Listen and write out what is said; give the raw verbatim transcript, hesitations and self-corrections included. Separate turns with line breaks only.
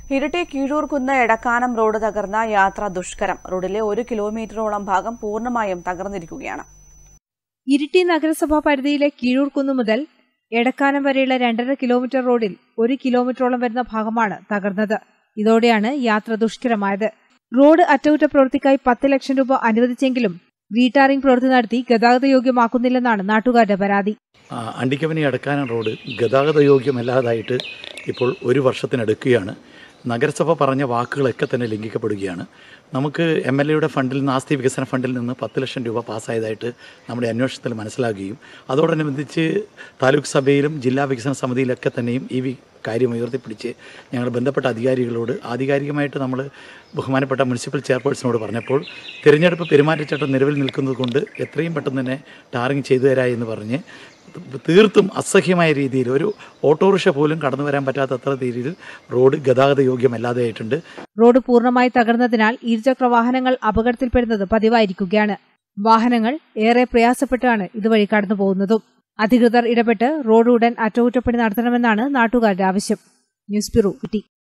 Iritty കീഴൂർകുന്ന് Edakkanam road തകർന്ന യാത്ര ദുഷ്കരം. റോഡിലെ ഒരു കിലോമീറ്ററോളം ഭാഗം പൂർണ്ണമായും തകർന്നിരിക്കുകയാണ്.
ഇരിട്ടി നഗരസഭാ പരിധിയിലെ കീഴൂർകുന്ന് മുതൽ എടക്കാനം വരെയുള്ള രണ്ടര കിലോമീറ്റർ റോഡിൽ ഒരു കിലോമീറ്ററോളം വരുന്ന ഭാഗമാണ് തകർന്നത്. ഇതോടെയാണ് യാത്ര ദുഷ്കരമായത്. റോഡ് അറ്റകുറ്റപ്രവൃത്തിക്കായി പത്ത് ലക്ഷം രൂപ അനുവദിച്ചെങ്കിലും റീടാറിംഗ് പ്രവൃത്തി നടത്തി ഗതാഗത യോഗ്യമാക്കുന്നില്ലെന്നാണ് നാട്ടുകാരുടെ പരാതി.
അണ്ടിക്കവനി എടക്കാനം റോഡ് ഗതാഗത യോഗ്യമല്ലാതായിട്ട് ഇപ്പോൾ ഒരു വർഷത്തിനടുക്കുകയാണ്. നഗരസഭ പറഞ്ഞ വാക്കുകളൊക്കെ തന്നെ ലംഘിക്കപ്പെടുകയാണ്. നമുക്ക് എം എൽ എയുടെ ഫണ്ടിൽ നിന്ന്, ആസ്തി വികസന ഫണ്ടിൽ നിന്ന് പത്ത് ലക്ഷം രൂപ പാസ്സായതായിട്ട് നമ്മുടെ അന്വേഷണത്തിൽ മനസ്സിലാക്കുകയും അതോടനുബന്ധിച്ച് താലൂക്ക് സഭയിലും ജില്ലാ വികസന സമിതിയിലൊക്കെ തന്നെയും ഈ കാര്യം ഉയർത്തിപ്പിടിച്ച് ഞങ്ങൾ ബന്ധപ്പെട്ട അധികാരികളോട് ആധികാരികമായിട്ട് നമ്മൾ ബഹുമാനപ്പെട്ട മുനിസിപ്പൽ ചെയർപേഴ്സണോട് പറഞ്ഞപ്പോൾ തിരഞ്ഞെടുപ്പ് പെരുമാറ്റച്ചട്ടം നിലവിൽ നിൽക്കുന്നത് കൊണ്ട് എത്രയും പെട്ടെന്ന് തന്നെ ടാറിങ് ചെയ്തു തരാ എന്ന് പറഞ്ഞ് തീർത്തും അസഹ്യമായ രീതിയിൽ ഒരു ഓട്ടോറിക്ഷ പോലും കടന്നു വരാൻ പറ്റാത്തത്ര രീതിയിൽ റോഡ് ഗതാഗത യോഗ്യമല്ലാതെയായിട്ടുണ്ട്.
റോഡ് പൂർണ്ണമായി തകർന്നതിനാൽ ഇരുചക്ര വാഹനങ്ങൾ അപകടത്തിൽപ്പെടുന്നത് പതിവായിരിക്കുകയാണ്. വാഹനങ്ങൾ ഏറെ പ്രയാസപ്പെട്ടാണ് ഇതുവഴി കടന്നു പോകുന്നതും. അധികൃതർ ഇടപെട്ട് റോഡ് ഉടൻ അറ്റകുറ്റപ്പണി നടത്തണമെന്നാണ് നാട്ടുകാരുടെ ആവശ്യം. News bureau Iritty.